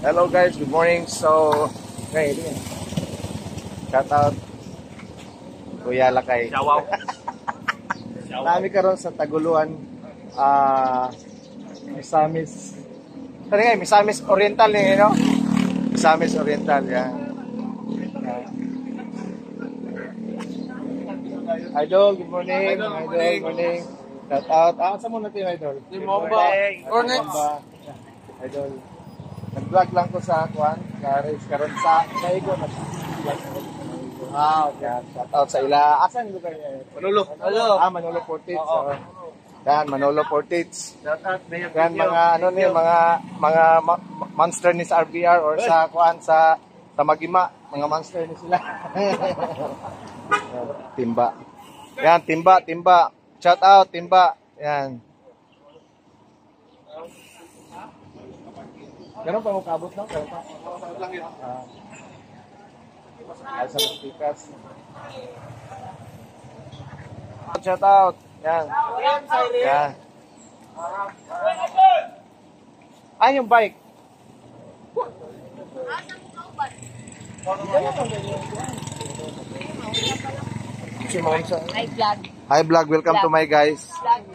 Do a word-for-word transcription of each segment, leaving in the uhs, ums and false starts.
Hello guys, good morning. So, okay, shout out Kuya Lakay. Shawaw. Nami karon sa Taguluan, ah, uh, Misamis. Tari nga, Misamis Oriental ni, no? Misamis Oriental, yan. Idol, good morning. Idol, good morning. Good morning. Shout out. Ah, saan mo natin, Idol? Limomba. Ornets. Idol. Nag-vlog lang ko sa Kwan, Karis, karon sa Saigo na. Wow, yan. Shout out sa ila. Asan yung lugar niya? Manolo. Ah, Manolo Portage. So, yan, Manolo Portage. Shout out. Yan, mga ano ni, mga mga ma- monster ni sa R B R or sa Kwan, sa sa Magima. Mga monster ni sila. Yan, timba. Yan, timba, timba. Shout out, timba. Yan. Ganun pa mo kabot lang? Ganun pa? Lang yun. Ah. Ay, sa Mantikas. Shout out. Yan. Yan. Ay, yung bike. Si Monsa. Hi vlog. Hi vlog, welcome to my guys.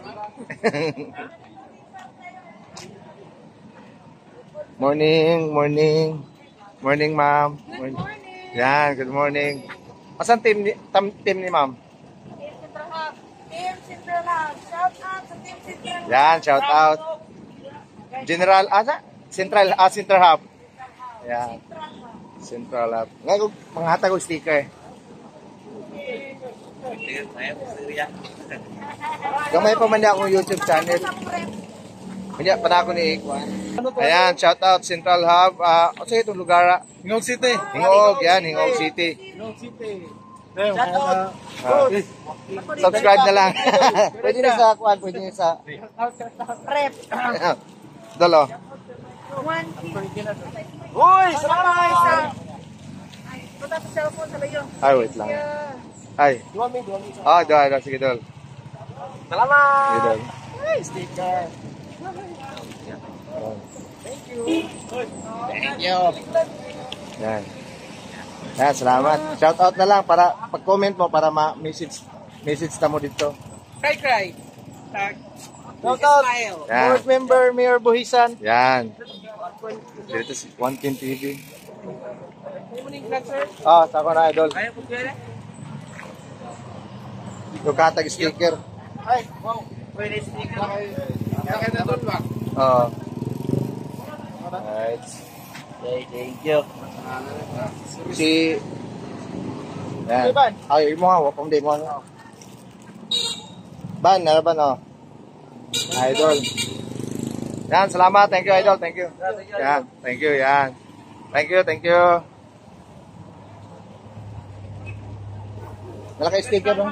Morning, morning. Morning, ma'am. Good morning. Yan, good morning. Asan team ni, tam, team ni ma'am? Team Central Hub. Team Central Hub. Shout out sa Team Central Hub. Yan, shout out. General, asa? Central, ah, Central Hub. Yan. Central Hub. Ngayon, mga hatag ko sticker. Gamay pa man niya akong YouTube channel. Hindi pa na ako ni Ikwan. Ayan, shout out Central Hub. Ah, uh, ano itong lugar? Hingog City. Hingog, yan, Hingog City. Hingog City. Shout out. Uh, subscribe na lang. Pwede na sa Ikwan, pwede na sa Rep. Dalo. one Uy, salamat! Ay, punta sa cellphone sa layo. Ay, wait lang. Ay. Duwami, duwami. Ah, doon, doon. Sige, Dol. Salamat! Sige, Dol. Ay, sticker. Thank you. Thank you. Yan. Yan, salamat. Shout out na lang para pag-comment mo para ma-message message na mo dito. Cry, cry. Tag. Shout out. Smile. Board member Mayor Buhisan. Yan. Dito si One Team T V. Morning vlog, sir. Ah, sa ko na, Idol. Ayaw po kaya? Yung katag sticker. Ay, wow. Pwede sticker. Kaya na doon ba? Oo. Alright. Okay, thank you. Si... Yan. Ay, mo nga, wakong di mo nga. Ban, na ban, oh. Idol. Yan, salamat. Thank you, Idol. Thank you. Yan, thank you, yan. Thank you, thank you. Malaki sticker, no?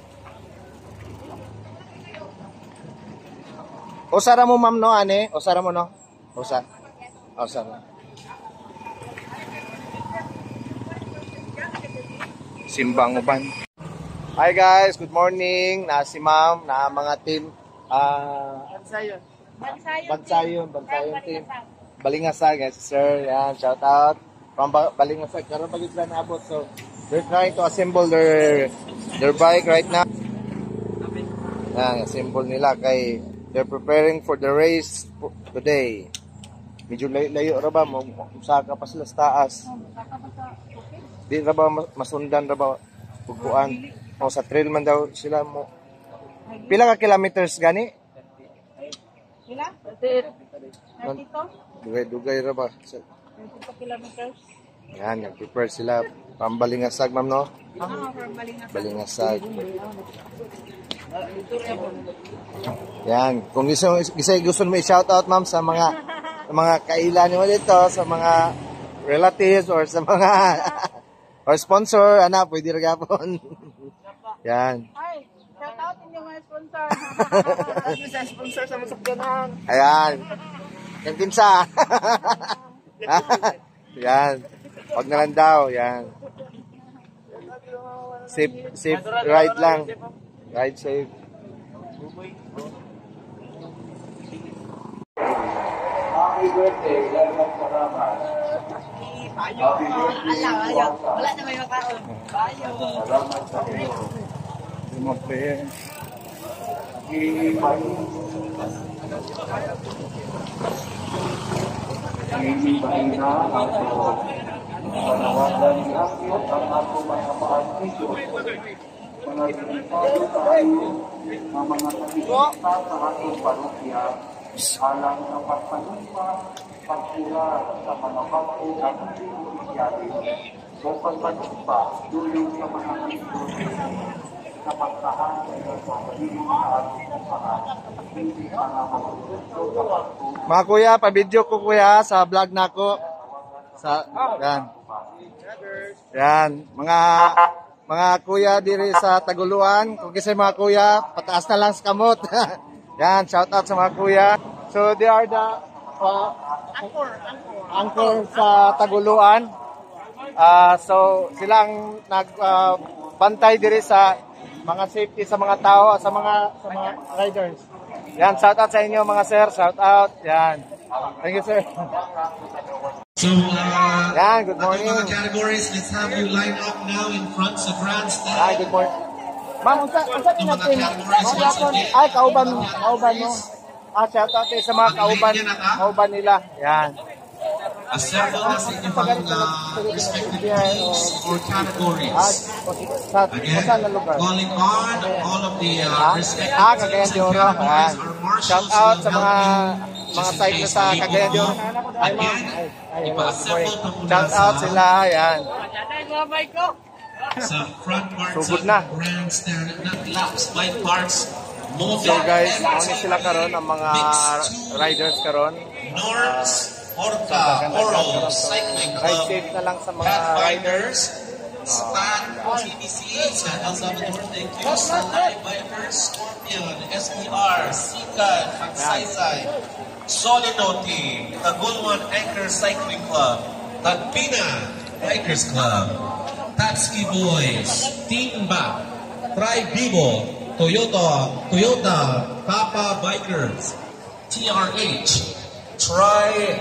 Usara mo, ma'am, no, ane? Usara mo, no? Usa. Usara. Simbang uban. Hi guys, good morning. Na si ma'am, na mga team ah Bansayon. Bansayon. Bansayon, Bansayon team. Balingasag, guys, sir. Yan, shout out from Balingasag. Karon pag sila naabot, so they're trying to assemble their their bike right now. Yan, assemble nila kay they're preparing for the race today. Medyo layo ra ba mo saka pa sila sa taas. Di ra ba masundan ra ba bukuan o sa trail man daw sila mo. Pila ka kilometers gani? Pila? thirty-two? Dugay-dugay ra ba? thirty-two kilometers. Yan, nag-prepare sila pambalingasag, ma'am, no? Ah, from Balingasag. Balingasag. Yan, kung gusto, gusto, gusto mo i-shout out, ma'am, sa mga mga kailan mo dito, sa mga relatives or sa mga or sponsor, ana, pwede rin gapon. Yan. Ay, shout out din yung mga sponsor. Ano sa sponsor sa masakyanan? Ayan. Yung kimsa. Yan. Wag na lang daw. Yan. Safe, safe ride lang. Ride safe. Happy birthday, Lalman Salamat. Happy birthday, Ala, ayaw. Wala na may makaon. Ayaw. Salamat sa iyo. Dumaplay. Iibahin na ako. Panawagan ni Akyo ang ako mga paantiso. Mga ginipado tayo ng mga kanilita sa ating parokya alang sa pagpanipa, pagpura sa mga bangko at hindi opisyali o pagpanipa tulong sa mga institusyon sa pagtahan ng pagpanipa sa ating usahan. Hindi mga magsusunod sa pagpura. Mga kuya, pa-video ko kuya sa vlog na ako. Sa, yan. Yan. Mga, mga kuya diri sa Taguluan. Kung kasi mga kuya, pataas na lang sa kamot. Yan, shout out sa mga kuya. So, they are the uh, anchor sa Taguluan. Uh, so, silang nagbantay uh, diri sa mga safety sa mga tao, sa mga sa mga riders. Yan, shout out sa inyo mga sir, shout out. Yan. Thank you sir. So, uh, Yan, good morning. mga categories, let's have you line up now in front sa grandstand. Ay, good morning. Ma'am, unsa unsa din natin? Ay, kauban, kauban mo. Ah, shout out sa mga kauban, kauban nila. Yan. Assemble na sa inyong uh, respective teams or Ah, categories. sa Again, saan na lugar? calling on all of the uh, respective Ah, teams Cagayan de and Oro. Yan. categories. Our marshals Shout out will sa mga help you mga just in site na case sa may Cagayan de Oro. move. Ay, ma'am. Again, Ay, ay, hello, good ipa-assemble morning. pa muna Shout out sa- sila. Yan. sa front parts Sugod of na. the grandstand, not laps, bike parts, moving. So guys, ano sila karon ang mga riders karon. Norms, Orca, Oro, Cycling Ride Club, safe na lang sa mga riders. Pathfinders, Stan, T B C, sa El Salvador, thank you, Salay Bikers, Scorpion, S P R, Sikan, Magsaysay, Solinoti, Tagulwan Anchor Cycling Club, Tagpina Bikers Club, Tatski Boys, Timba, Tri Vivo, Toyota, Toyota, Papa Bikers, T R H, Tri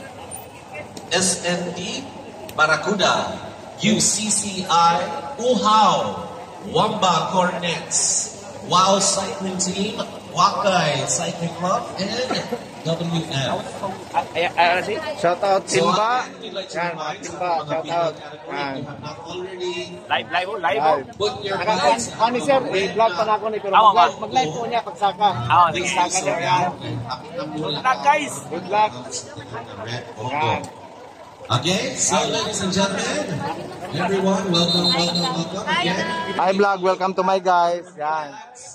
S N D, Barracuda, U C C I, Uhaw, Wamba Cornets, Wow Cycling Team, Wakai Cycling Club, and W F. Shout out Timba. So, we'd like to Yan, invite Timba, mga shout female out. category, Yan. if you have not already Live, live, live. Live. put your Naka- bikes Ani sir, i-vlog pa na ako ni pero Awa, mag-live ma. mag-live po niya pagsaka. Awa, sige. Pagsaka niya yan. Good luck, guys. Good luck. Yan. Okay, so ladies and gentlemen, everyone, welcome, welcome, welcome again. Hi vlog, welcome to my guys. Yan.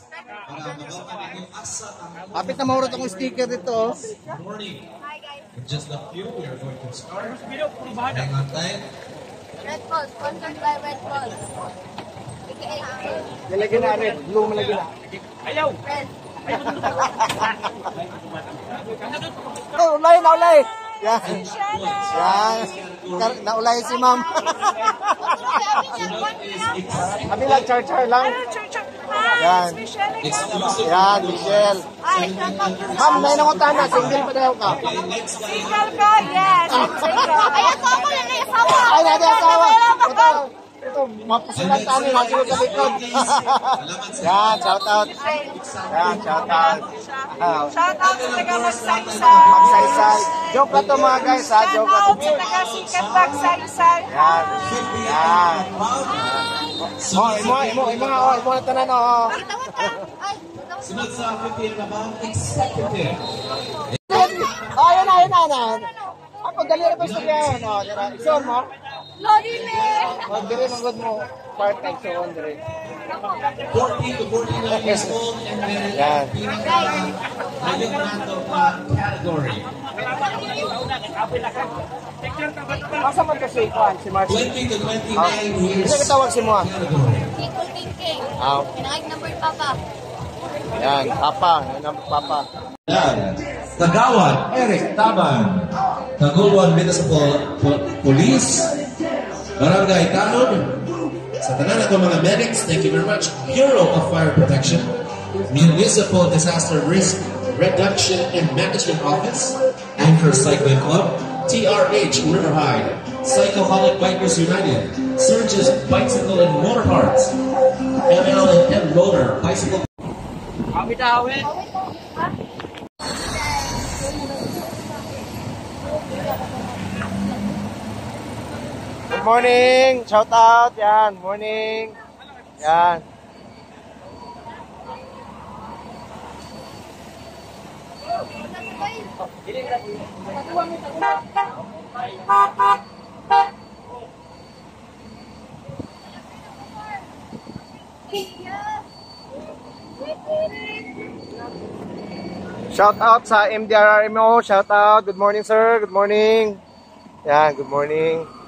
Kapit na mahurot akong sticker dito. Good morning. In just a few, we are going to start. Hang on tight. Red Bull, sponsored by Red Bull. Nilagyan na red, blue malagyan na. Ayaw. Red. Oh, ulay na ulay. Yan. Yan. Kar- Naulay si ma'am. Kami lang, char-char lang. Yan. Exclusive. Yan, Michelle. Ma'am, may nangutan na. Single pa daw ka. Single ka? Yes. Ayan ko ako na asawa. Ay, natin asawa. Ito, ito, mapasulat tayo. Natin sa likod. Yan, shout out. Yan, shout out. Ah, Shout out sa taga Magsaysay. Magsaysay. Joke lang to mga guys, ha? Shout Joke lang out to. sa taga Sikat Magsaysay. Yan. Yan. Oh, imo, imo, imo nga, oh, imo na tanan, oh. Sunod sa fifteen na ba? Executive. Oh, yan na, yan na, yan na. Ako, dali na ba siya yan? Oh, dira. Ison mo? Lodi me. Oh, diri magod mo. Part-time, so on, diri. fourteen to forty-nine years old and then Yan. Ngayon nato pa category. Masa man kasi ikuan, si Marcy? twenty to twenty-nine years Hindi ka tawag si mo, ah. category. People thinking. Ah, Pinakik number papa. yan, Papa, yan ang Papa. Yan. Tagawan, Eric Taban. Taguluan Municipal Po- Police. Barangay Tanod. Sa tanan ako mga medics, thank you very much. Bureau of Fire Protection. Municipal Disaster Risk Reduction and Management Office. Anchor Cycling Club, T R H Riverhide, Cycloholic Bikers United, Surges Bicycle and Motor Parts, M L and M Motor Bicycle. Awit awit. Good morning! Shout out! Yan, morning! Yan. Shout out sa M D R R M O. Shout out. Good morning, sir. Good morning. Yan, good morning.